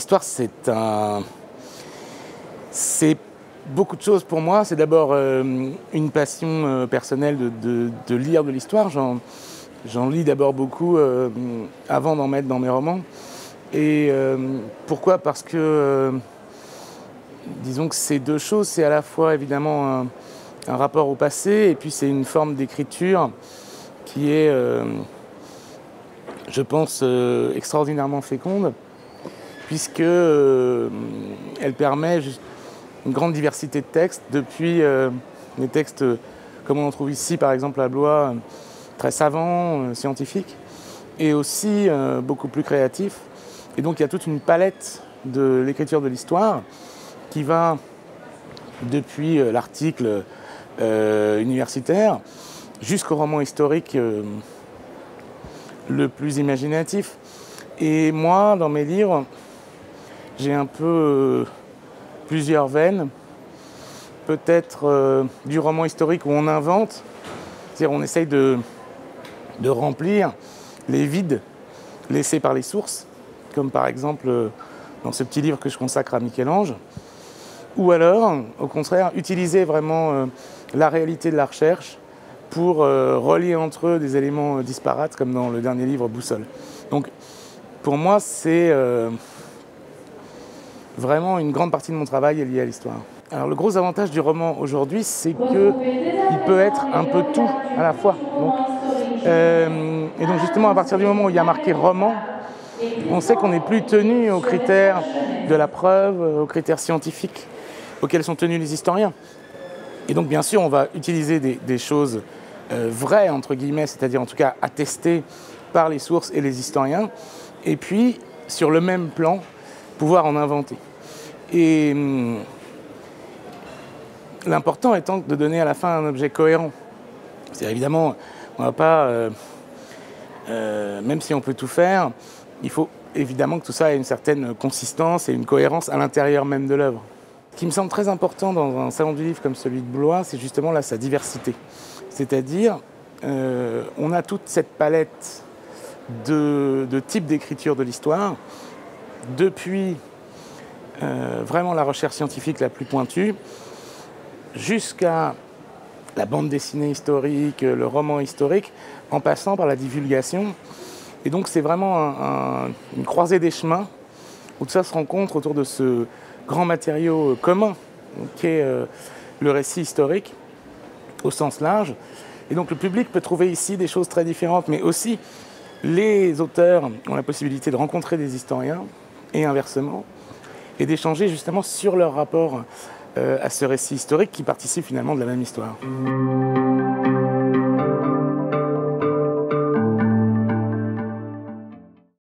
l'histoire, c'est beaucoup de choses pour moi. C'est d'abord une passion personnelle de lire de l'histoire. J'en lis d'abord beaucoup avant d'en mettre dans mes romans. Et pourquoi ? Parce que, disons que ces deux choses, c'est à la fois évidemment un rapport au passé, et puis c'est une forme d'écriture qui est, je pense, extraordinairement féconde, puisque elle permet une grande diversité de textes, depuis des textes comme on en trouve ici, par exemple à Blois, très savants, scientifiques, et aussi beaucoup plus créatifs. Et donc il y a toute une palette de l'écriture de l'histoire qui va depuis l'article universitaire jusqu'au roman historique le plus imaginatif. Et moi, dans mes livres, j'ai un peu plusieurs veines. Peut-être du roman historique où on invente, c'est-à-dire on essaye de remplir les vides laissés par les sources, comme par exemple dans ce petit livre que je consacre à Michel-Ange, ou alors, au contraire, utiliser vraiment la réalité de la recherche pour relier entre eux des éléments disparates, comme dans le dernier livre Boussole. Donc, pour moi, c'est vraiment une grande partie de mon travail est liée à l'histoire. Alors, le gros avantage du roman aujourd'hui, c'est qu'il peut être un peu tout à la fois. Et donc, justement, à partir du moment où il y a marqué roman, on sait qu'on n'est plus tenu aux critères de la preuve, aux critères scientifiques auxquels sont tenus les historiens. Et donc, bien sûr, on va utiliser des choses vraies, entre guillemets, c'est-à-dire en tout cas attestées par les sources et les historiens, et puis, sur le même plan, pouvoir en inventer. Et l'important étant de donner à la fin un objet cohérent. C'est évidemment, on ne va pas, même si on peut tout faire, il faut évidemment que tout ça ait une certaine consistance et une cohérence à l'intérieur même de l'œuvre. Ce qui me semble très important dans un salon du livre comme celui de Blois, c'est justement là sa diversité. C'est-à-dire, on a toute cette palette de types d'écriture de l'histoire, depuis vraiment la recherche scientifique la plus pointue, jusqu'à la bande dessinée historique, le roman historique, en passant par la divulgation. Et donc c'est vraiment une croisée des chemins où tout ça se rencontre autour de ce grand matériau commun qu'est le récit historique au sens large. Et donc le public peut trouver ici des choses très différentes, mais aussi les auteurs ont la possibilité de rencontrer des historiens et inversement, et d'échanger justement sur leur rapport à ce récit historique qui participe finalement de la même histoire.